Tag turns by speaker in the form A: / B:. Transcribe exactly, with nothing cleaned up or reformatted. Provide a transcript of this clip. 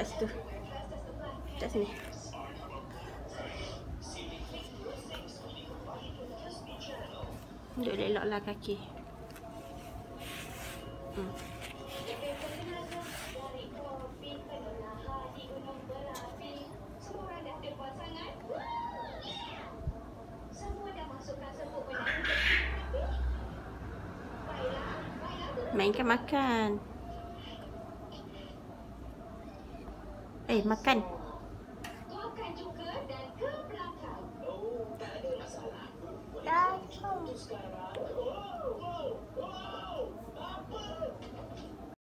A: kat situ. Kat sini. Duduk elok-eloklah kaki. Hmm. Mainkan makan. Eh, makan.
B: Dah.